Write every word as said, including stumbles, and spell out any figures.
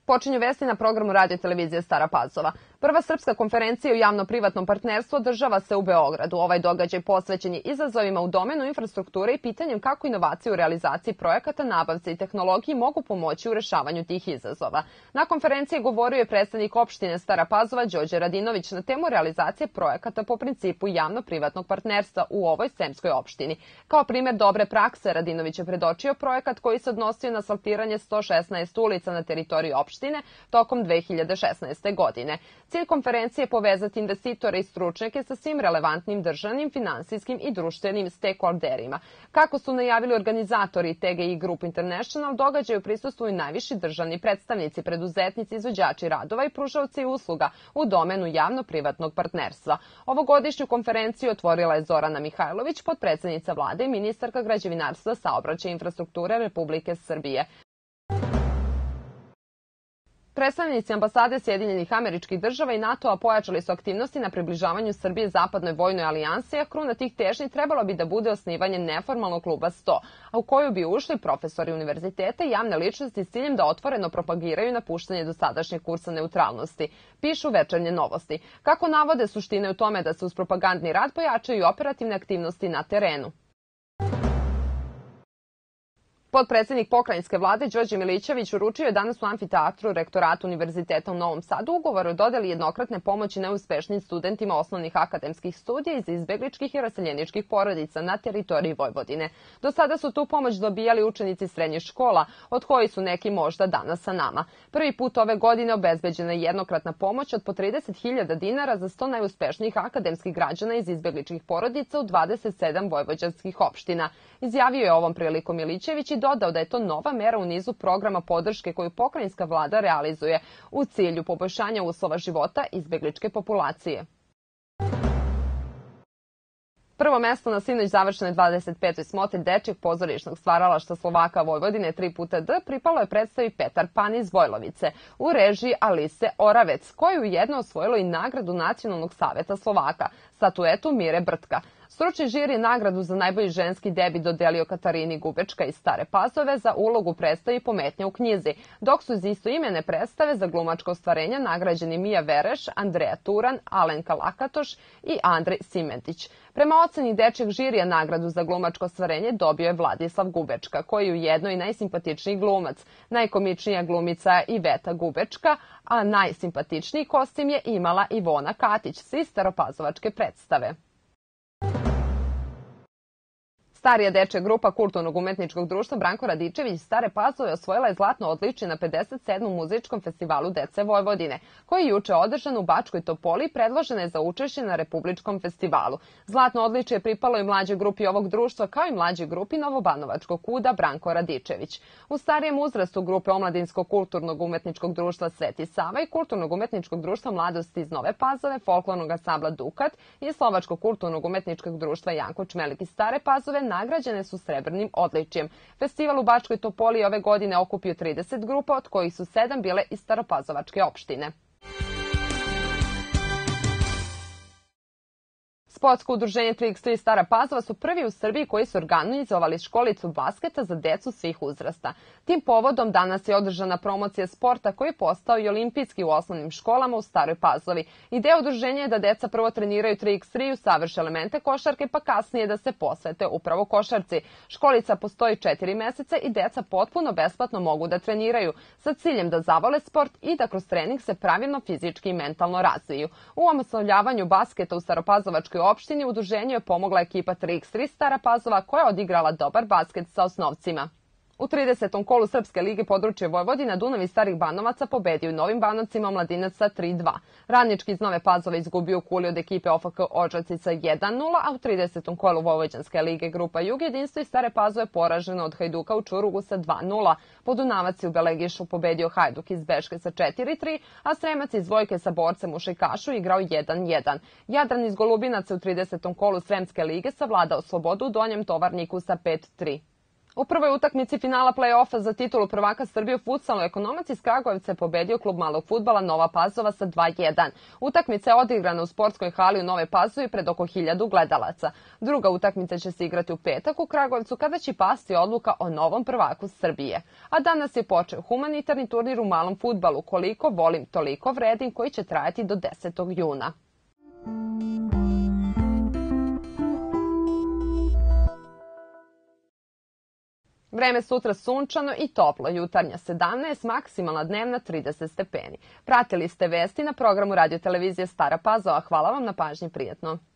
Počinju vesti na programu radio televizije Stara Pazova. Prva srpska konferencija o javno-privatnom partnerstvu održava se u Beogradu. Ovaj događaj posvećen je izazovima u domenu infrastrukture i pitanjem kako inovacije u realizaciji projekata, nabavci i tehnologiji mogu pomoći u rešavanju tih izazova. Na konferenciji govorio je predstavnik opštine Stara Pazova Đorđe Radinović na temu realizacije projekata po principu javno-privatnog partnerstva u ovoj sremskoj opštini. Kao primer dobre prakse, Radinović je predočio projekat koji se odnosio na asfaltiranje sto šesnaest ulica na teritoriji opštine tokom dve hiljade šesnaeste. godine. Cilj konferencije je povezati investitore i stručnjake sa svim relevantnim državnim, finansijskim i društvenim stakeholderima. Kako su najavili organizatori T G I Group International, događaju prisustvuju najviši državni predstavnici, preduzetnici, izvođači radova i pružaoci usluga u domenu javno-privatnog partnerstva. Ovogodišnju konferenciju otvorila je Zorana Mihajlović, potpredsednica vlade i ministarka građevinarstva, saobraćaja i infrastrukture Republike Srbije. Predstavnici ambasade Sjedinjenih Američkih Država i NATO-a pojačali su aktivnosti na približavanju Srbije zapadnoj vojnoj alijansi, a kruna tih težnji trebalo bi da bude osnivanje neformalnog kluba sto, a u koju bi ušli profesori univerziteta i javne ličnosti s ciljem da otvoreno propagiraju napuštanje dosadašnjeg kursa neutralnosti, pišu Večernje novosti. Kako navode, suština je u tome da se uz propagandni rad pojačaju operativne aktivnosti na terenu. Potpredsednik pokrajinske vlade Đorđe Milićević uručio je danas u amfiteatru Rektoratu Univerziteta u Novom Sadu ugovor o dodeli jednokratne pomoći neuspešnim studentima osnovnih akademskih studija iz izbegličkih i raseljeničkih porodica na teritoriji Vojvodine. Do sada su tu pomoć dobijali učenici srednjih škola, od kojih su neki možda danas sa nama. Prvi put ove godine obezbeđena je jednokratna pomoć od po trideset hiljada dinara za sto najuspešnijih akademskih građana iz izbegličkih porodica u dvadeset sedam vojvođanskih opština. Izjavio je ovom prilikom Milićević i dodao da je to nova mera u nizu programa podrške koju pokrajinska vlada realizuje u cilju poboljšanja uslova života izbegličke populacije. Prvo mesto na sinoć završenoj dvadeset petoj smotri dečijeg pozorišnog stvaralaštva Slovaka Vojvodine tri puta D pripalo je predstavi Petar Pan iz Vojlovice u režiji Alise Oravec, koju je jedno osvojilo i nagradu Nacionalnog saveta Slovaka, statuetu Mire Brtka. Stručni žiri nagradu za najbolji ženski debi dodelio Katarini Gubečka iz Stare Pazove za ulogu predstavi Pometnja u knjizi, dok su iz istoimene predstave za glumačko ostvarenja nagrađeni Mija Vereš, Andreja Turan, Alenka Lakatoš i Andrej Simentić. Prema oceni dečijeg žirija nagradu za glumačko ostvarenje dobio je Vladislav Gubečka, koji je ujedno i najsimpatičniji glumac. Najkomičnija glumica je Iveta Gubečka, a najsimpatičniji kostim je imala Ivona Katić iz staropazovačke predstave. Starija dečja grupa Kulturnog umetničkog društva Branko Radičević iz Stare Pazove osvojila je zlatno odličje na pedeset sedmom muzičkom festivalu dece Vojvodine, koji je juče održan u Bačkoj Topoli i predložena je za učešće na Republičkom festivalu. Zlatno odličje je pripalo i mlađoj grupi ovog društva, kao i mlađoj grupi Novobanovačkog kuda Branko Radičević. U starijem uzrastu grupe Omladinskog kulturnog umetničkog društva Sveti Sava i Kulturnog umetničkog društva Mladosti iz Nove Pazove, Folklornog ansambla Dukat i Slovačkog kulturnog umetničkog društva Janko Čmelik iz Stare Pazove nagrađene su srebrnim odličjem. Festival u Bačkoj Topoli ove godine okupio trideset grupa, od kojih su sedam bile iz staropazovačke opštine. Sportsko udruženje tri iks tri Stara Pazova su prvi u Srbiji koji su organizovali školicu basketa za decu svih uzrasta. Tim povodom danas je održana promocija sporta koji je postao i olimpijski u osnovnim školama u Staroj Pazovi. Ideja udruženja je da deca prvo treniraju tri iks tri, usavrše elemente košarke, pa kasnije da se posvete upravo košarci. Školica postoji četiri meseca i deca potpuno besplatno mogu da treniraju, sa ciljem da zavole sport i da kroz trening se pravilno fizički i mentalno razviju. U omoslovljavanju basketa u Staropazovačkoj opštini udruženju je pomogla ekipa tri iks tri Stara Pazova koja je odigrala dobar basket sa osnovcima. U tridesetom kolu Srpske lige područje Vojvodina Dunav iz Starih Banovaca pobedio u Novim Banovcima Omladinac sa tri dva. Radnički iz Nove Pazove izgubio u Kuli od ekipe O F K Odžaci sa jedan nula, a u tridesetom kolu Vojvođanske lige grupa Jug jedinstvo iz Stare Pazove poraženo od Hajduka u Čurugu sa dva nula. Podunavac je u Belegišu pobedio Hajduk iz Beške sa četiri tri, a Sremac iz Vojke sa Borcem u Šajkašu igrao jedan jedan. Jadran iz Golubinaca u tridesetom kolu Sremske lige savladao Slobodu u Donjem Tovarniku sa pet tri. U prvoj utakmici finala play-offa za titulu prvaka Srbije u futsalu Ekonomac iz Kragujevca je pobedio klub malog fudbala Nova Pazova sa dva jedan. Utakmica je odigrana u sportskoj hali u Nove Pazovi pred oko hiljadu gledalaca. Druga utakmica će se igrati u petak u Kragujevcu kada će pasti odluka o novom prvaku Srbije. A danas je počeo humanitarni turnir u malom fudbalu Koliko volim, toliko vredim, koji će trajati do desetog juna. Vreme sutra sunčano i toplo, jutarnja sedamnaest, maksimalna dnevna trideset stepeni. Pratili ste vesti na programu radio televizije Stara Pazova. Hvala vam na pažnji, prijatno.